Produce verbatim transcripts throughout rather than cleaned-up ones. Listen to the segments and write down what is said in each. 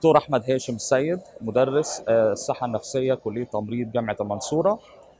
دكتور احمد هاشم السيد، مدرس آه، الصحه النفسيه كليه تمريض جامعه المنصوره.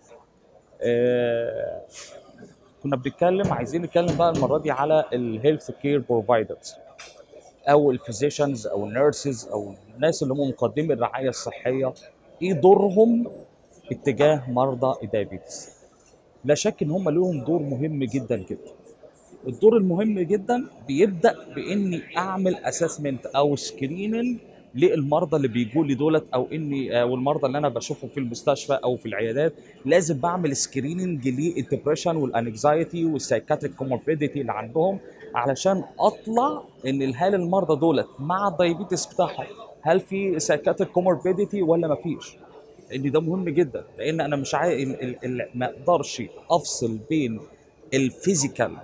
آه، كنا بنتكلم عايزين نتكلم بقى المره دي على الهيلث كير بروفايدرز او الفيزيشنز او النيرسز او الناس اللي هم مقدمي الرعايه الصحيه. ايه دورهم اتجاه مرضى الدايابيتس؟ لا شك ان هم لهم دور مهم جدا جدا. الدور المهم جدا بيبدا باني اعمل اسسمنت او سكريننج للمرضى اللي بيجوا لي دولت، او اني او المرضى اللي انا بشوفهم في المستشفى او في العيادات. لازم بعمل سكريننج للدبريشن والانكزايتي والسايكاتريك كوموربيديتي اللي عندهم، علشان اطلع ان هل المرضى دولت مع الدايابيتس بتاعهم هل في سايكاتريك كوموربيديتي ولا ما فيش. ان ده مهم جدا، لان انا مش عايز ما اقدرش افصل بين الفيزيكال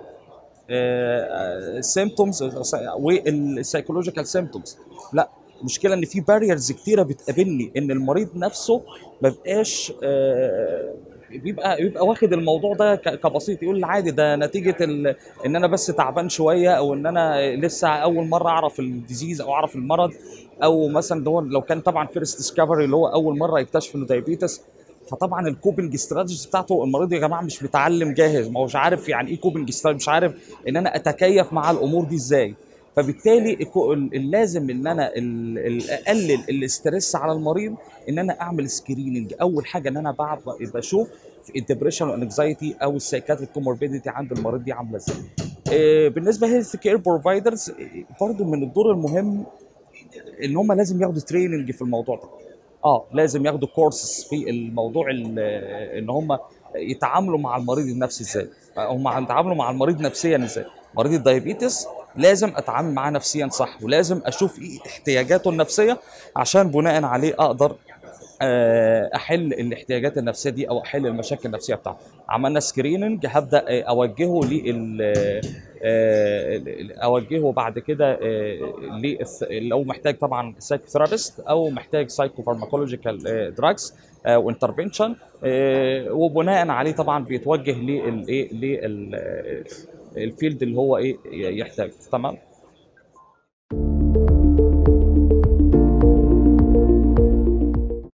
سيمتومز والسايكولوجيكال سيمتومز. لا، المشكله ان في باريرز كتيره بتقابلني، ان المريض نفسه ما بقاش آه، بيبقى بيبقى واخد الموضوع ده ك- كبسيط، يقول عادي ده نتيجه ال- ان انا بس تعبان شويه، او ان انا لسه اول مره اعرف الديزيز او اعرف المرض، او مثلا ده هو لو كان طبعا فيرست ديسكفري اللي هو اول مره يكتشف انه دايابيتس. فطبعا الكوبنج استراتيجيز بتاعته، المريض يا جماعه مش متعلم جاهز، ما هوش عارف يعني ايه كوبنج استراتيجي، مش عارف ان انا اتكيف مع الامور دي ازاي. فبالتالي الكو- اللازم ان انا ال- ال- اقلل الاسترس على المريض، ان انا اعمل سكريننج. اول حاجه ان انا بعد بشوف في الدبريشن والانكزايتي او السايكاتريك كوموربيديتي عند المريض دي عامله ازاي. آه، بالنسبه للهيلث كير بروفايدرز، برضه من الدور المهم ان هم لازم ياخدوا تريننج في الموضوع ده. اه لازم ياخدوا كورسز في الموضوع، ال- ان هم يتعاملوا مع المريض النفسي ازاي، هم يتعاملوا مع المريض نفسيا ازاي. مريض الدايابيتس لازم اتعامل معاه نفسيا صح، ولازم اشوف ايه احتياجاته النفسيه، عشان بناء عليه اقدر آه، احل الاحتياجات النفسيه دي او احل المشاكل النفسيه بتاعته. عملنا سكريننج، هبدا آه، اوجهه لل آه، اوجهه بعد كده آه، للث- لو محتاج طبعا سايكوثيرابيست، او محتاج سايكو فارماكولوجيكال دراجز وانترفنشن، وبناء عليه طبعا بيتوجه للايه للفيلد اللي هو ايه يحتاج. تمام.